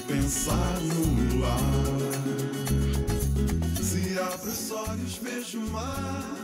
pensar no luar. Se abro os olhos, vejo o mar.